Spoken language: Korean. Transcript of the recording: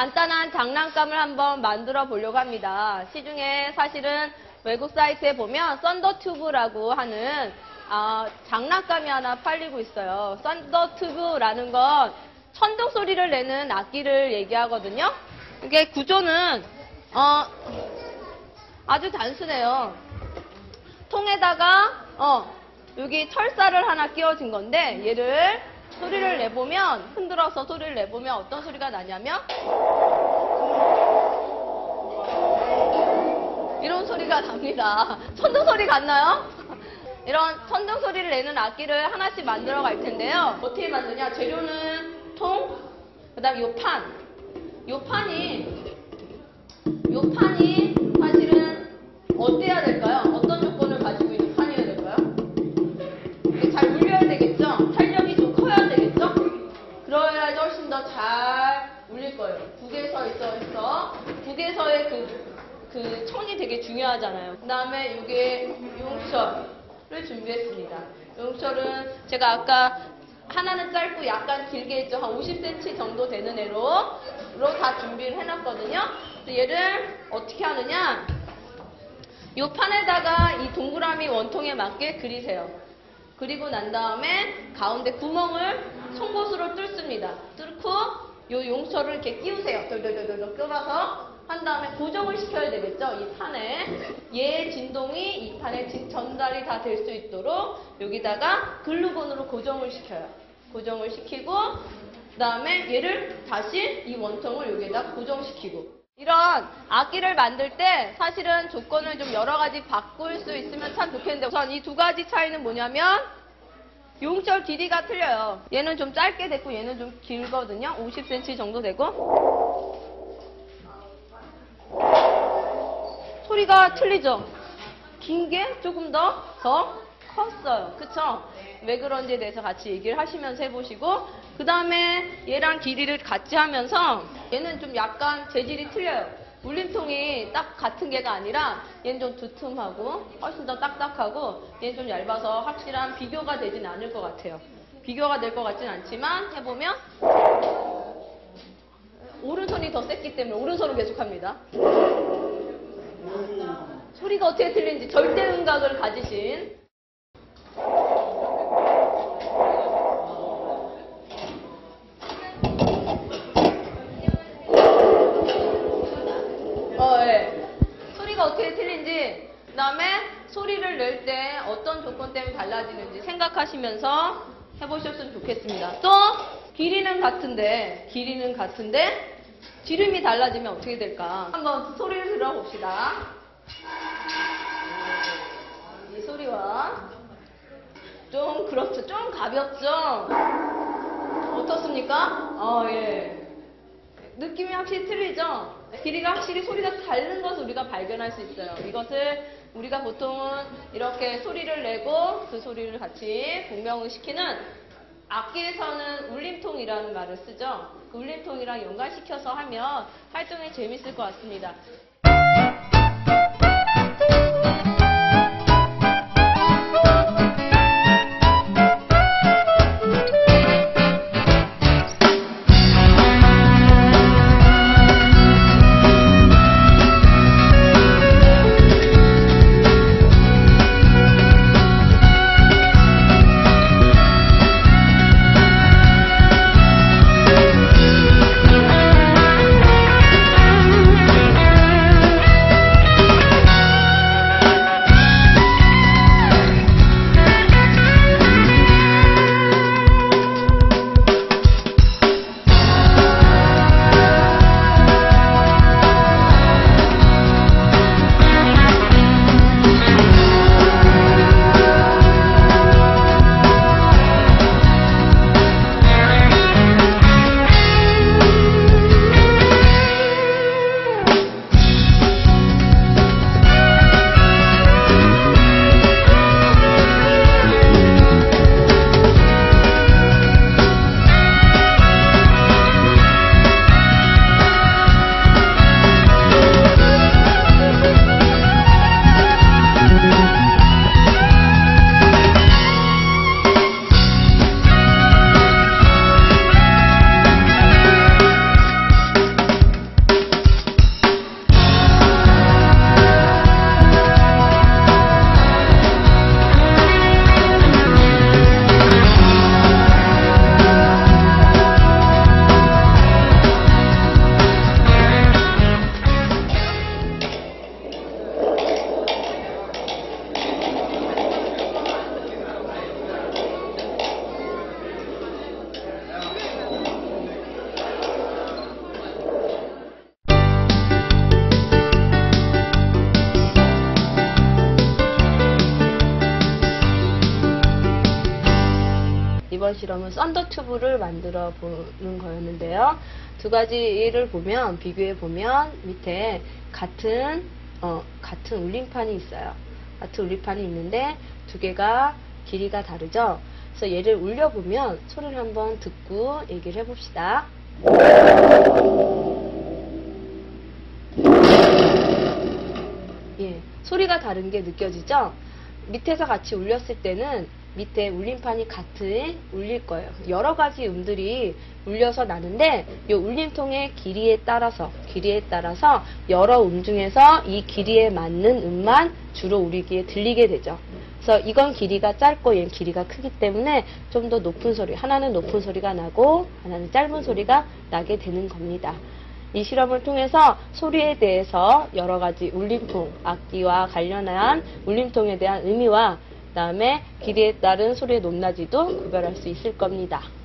간단한 장난감을 한번 만들어 보려고 합니다. 시중에 사실은 외국 사이트에 보면 썬더튜브라고 하는 장난감이 하나 팔리고 있어요. 썬더튜브라는 건 천둥 소리를 내는 악기를 얘기하거든요. 이게 구조는 아주 단순해요. 통에다가 여기 철사를 하나 끼워진 건데 얘를 소리를 내보면, 흔들어서 소리를 내보면 어떤 소리가 나냐면 이런 소리가 납니다. 천둥 소리 같나요? 이런 천둥 소리를 내는 악기를 하나씩 만들어 갈 텐데요. 어떻게 만드냐? 재료는 통, 그 다음 요 판이 사실은 어때야 될까요? 어떤 조건을 가지고 있는 판이어야 될까요? 잘 울려야 되겠죠? 탄력이 좀 커야 되겠죠? 그러야지 훨씬 더 잘 울릴 거예요. 북에서 북에서의 그 톤이 되게 중요하잖아요. 그 다음에 이게 용철을 준비했습니다. 용철은 제가 아까 하나는 짧고 약간 길게 했죠. 한 50cm 정도 되는 애로 다 준비를 해놨거든요. 그래서 얘를 어떻게 하느냐? 이 판에다가 이 동그라미 원통에 맞게 그리세요. 그리고 난 다음에 가운데 구멍을 송곳으로 뚫습니다. 뚫고 이 용철을 이렇게 끼우세요. 돌돌돌돌 끌어서 한 다음에 고정을 시켜야 되겠죠. 이 판에 얘의 진동이 이 판에 전달이 다 될 수 있도록 여기다가 글루건으로 고정을 시켜요. 고정을 시키고 그 다음에 얘를 다시 이 원통을 여기에다 고정시키고. 이런 악기를 만들 때 사실은 조건을 좀 여러 가지 바꿀 수 있으면 참 좋겠는데, 우선 이 두 가지 차이는 뭐냐면 용철 길이가 틀려요. 얘는 좀 짧게 됐고 얘는 좀 길거든요. 50cm 정도 되고. 소리가 틀리죠? 긴 게 조금 더 컸어요. 그쵸? 왜 그런지에 대해서 같이 얘기를 하시면서 해보시고, 그 다음에 얘랑 길이를 같이 하면서 얘는 좀 약간 재질이 틀려요. 울림통이 딱 같은 게가 아니라 얘는 좀 두툼하고 훨씬 더 딱딱하고 얘는 좀 얇아서 확실한 비교가 되진 않을 것 같아요. 비교가 될 것 같진 않지만 해보면 오른손이 더 셌기 때문에 오른손을 계속합니다. 소리가 어떻게 틀린지 절대 음각을 가지신 소리가 어떻게 틀린지, 그 다음에 소리를 낼 때 어떤 조건 때문에 달라지는지 생각하시면서 해보셨으면 좋겠습니다. 또 길이는 같은데 지름이 달라지면 어떻게 될까? 한번 소리를 들어봅시다. 이 소리와 좀 그렇죠. 좀 가볍죠? 어떻습니까? 예. 느낌이 확실히 틀리죠? 길이가 확실히 소리가 다른 것을 우리가 발견할 수 있어요. 이것을 우리가 보통은 이렇게 소리를 내고 그 소리를 같이 공명을 시키는, 악기에서는 울림통이라는 말을 쓰죠. 그 울림통이랑 연관시켜서 하면 활동이 재밌을 것 같습니다. 이번 실험은 썬더 튜브를 만들어 보는 거였는데요. 두 가지를 보면, 비교해 보면 밑에 같은 울림판이 있어요. 같은 울림판이 있는데 두 개가 길이가 다르죠. 그래서 얘를 울려보면 소리를 한번 듣고 얘기를 해봅시다. 예, 소리가 다른 게 느껴지죠? 밑에서 같이 울렸을 때는 밑에 울림판이 같이 울릴 거예요. 여러 가지 음들이 울려서 나는데 이 울림통의 길이에 따라서 여러 음 중에서 이 길이에 맞는 음만 주로 우리 귀에 들리게 되죠. 그래서 이건 길이가 짧고 얘는 길이가 크기 때문에 좀 더 높은 소리, 하나는 높은 소리가 나고 하나는 짧은 소리가 나게 되는 겁니다. 이 실험을 통해서 소리에 대해서 여러 가지 울림통, 악기와 관련한 울림통에 대한 의미와 그 다음에 길이에 따른 소리의 높낮이도 구별할 수 있을 겁니다.